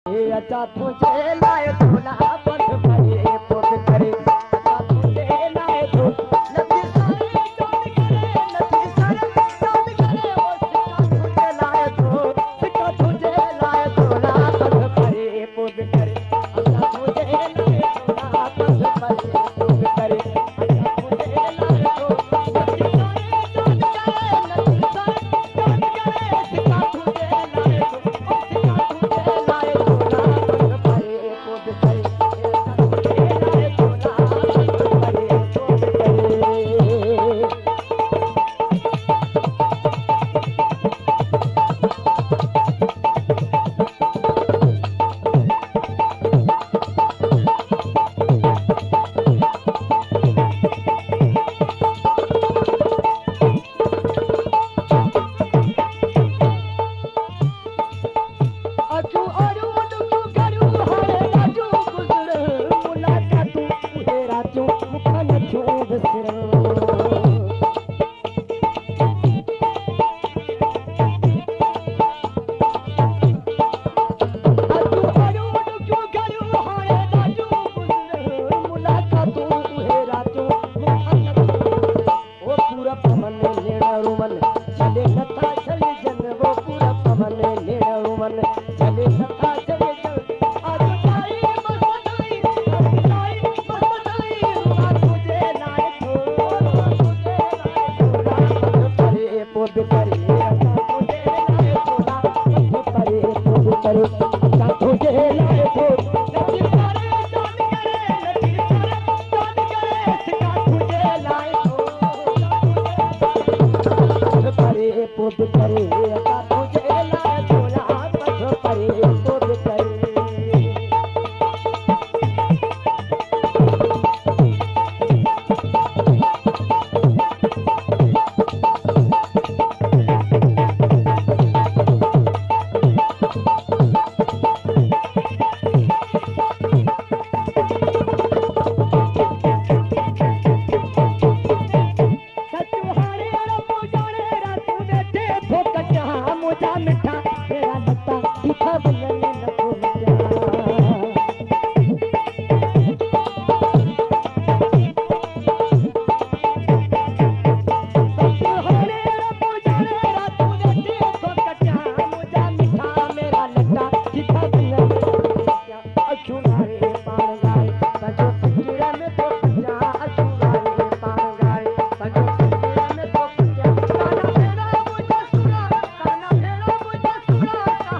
अच्छा तुझे लाए धोना बंद करे पुत करे अच्छा तुझे लाए धो नदी सारे चोट करे नदी सारे चोट करे ओ तुझे लाए धो तुझे लाए धोना बंद करे पुत करे अच्छा तुझे लाए धोना बंद करे पुत करे अच्छा तुझे लाए धो नदी सारे चोट करे नदी सारे चोट करे सिखा तुझे लाए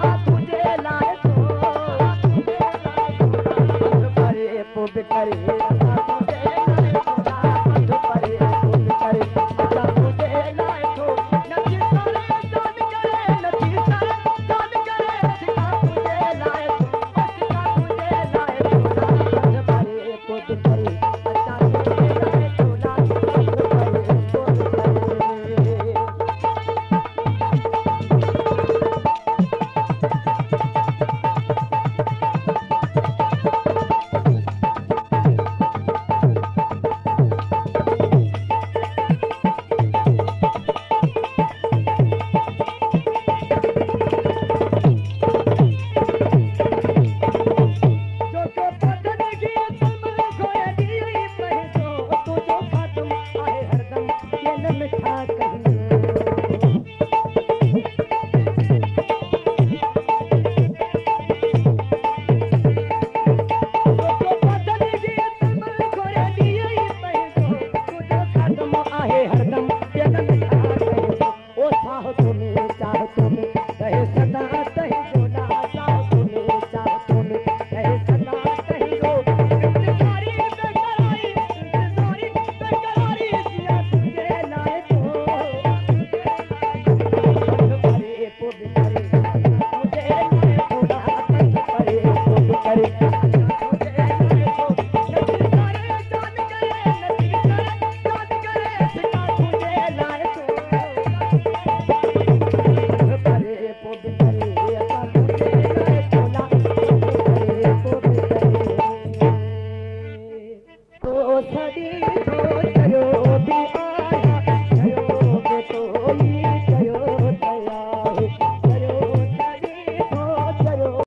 करे